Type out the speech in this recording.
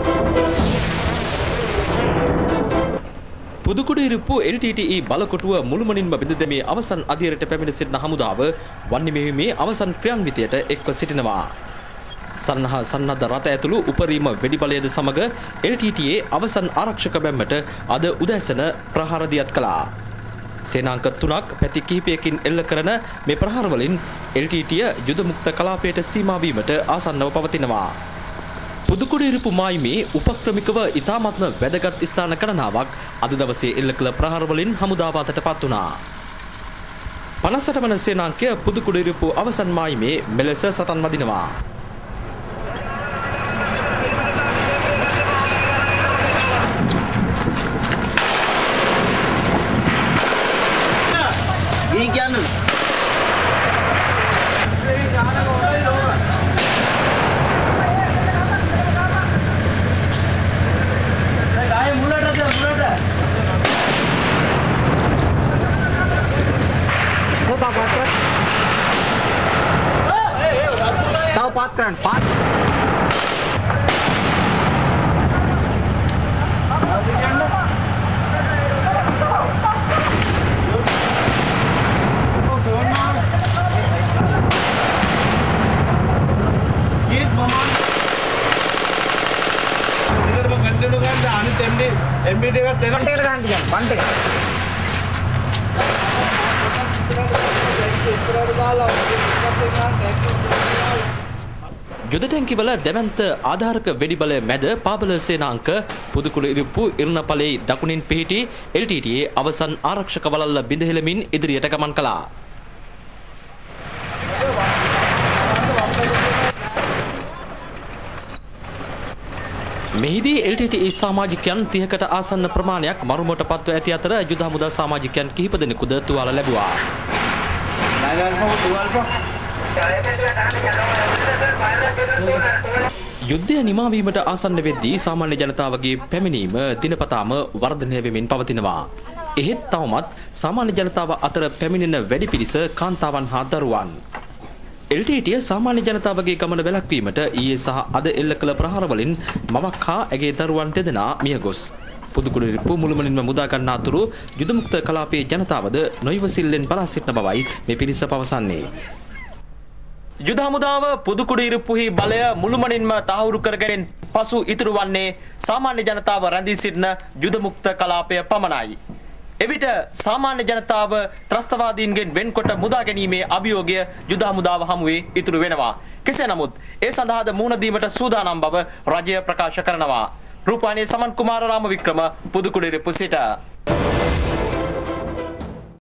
පුදුකුඩිරිප්පු LTTE බලකොටුව මුළුමනින්ම බෙද දැමී අවසන් අධීරයට පැමිණ සිටින හමුදාව වන්නේ මෙහිමේ අවසන් ක්‍රියාන්විතයට එක්ව සිටිනවා. සන්නහ සන්නද්ධ රථ ඇතුළු උපරිම වෙඩි බලයද සමග LTTE අවසන් ආරක්ෂක බැම්මට අද උදෑසන ප්‍රහාර දියත් කළා. සේනාංක 3ක් පැති කිහිපයකින් එල්ල කරන මේ ප්‍රහාර වලින් LTTE යුද මුක්ත කලාපයට සීමා වීමට ආසන්නව පවතිනවා. පුදුකුඩිරිප්පු මායිමේ උපක්‍රමිකව ඉතාමත්ම වැදගත් ස්ථාන ගණනාවක් අද දවසේ එල්ල කළ ප්‍රහාර වලින් හමුදාව අතටපත් වුණා. 58 වන සේනාංකය පුදුකුඩිරිප්පු අවසන් මායිමේ මෙලෙස සටන් වදිනවා. යුද ටැංකිවල දැවැන්ත ආධාරක වෙඩි බලය මැද පාබල සේනාංක පුදුකුඩිරිප්පු ඉරුණපලේ දකුණින් පිහිටි LTTE අවසන් ආරක්ෂක වළල්ල බිඳහෙළමින් ඉදිරියට ගමන් කළා. මෙහිදී LTTE සමාජිකයන් 30කට ආසන්න ප්‍රමාණයක් මරුමුවට පත්ව ඇති අතර යුද හමුදා සමාජිකයන් කිහිප දෙනෙකුද තුවාල ලැබුවා. යුද්ධය නිමා වීමට ආසන්න වෙද්දී සාමාන්‍ය ජනතාවගේ පැමිණීම දිනපතාම වර්ධනය වෙමින් පවතිනවා. එහෙත් තවමත් සාමාන්‍ය ජනතාව අතර පැමිණෙන වැඩි පිරිස කාන්තාවන් හා දරුවන්. LTTE සාමාන්‍ය ජනතාවගේ ගමන වැළැක්වීමට ඊයේ සහ අද එල්ල කළ ප්‍රහාර වලින් මවක් හා ඇගේ දරුවන් දෙදෙනා මියගොස්. පුදුකුඩිරිප්පු මුළුමනින්ම මුදා ගන්නා අතුරු යුද මුක්ත කලාපයේ ජනතාවද නොයිවසිල්ලෙන් බලා සිටින බවයි මේ පිරිස පවසන්නේ. යුද හමුදාව පුදුකුඩිරිප්පුහි බලය මුළුමනින්ම තහවුරු කර ගැනීමෙන් පසු ඉතුරු වන්නේ සාමාන්‍ය ජනතාව රැඳී සිටින යුද මුක්ත කලාපය පමණයි. එවිට සාමාන්‍ය ජනතාව ත්‍රස්තවාදීන්ගෙන් වෙන්කොට මුදා ගැනීමේ අභියෝගය යුද හමුදාව හමුවේ ඉතුරු වෙනවා. කෙසේ නමුත් ඒ සඳහාද මුහුණ දීමට සූදානම් බව රජය ප්‍රකාශ කරනවා. රූපවාහිනියේ සමන් කුමාර රාම වික්‍රම පුදුකුඩිරිප්පු සිට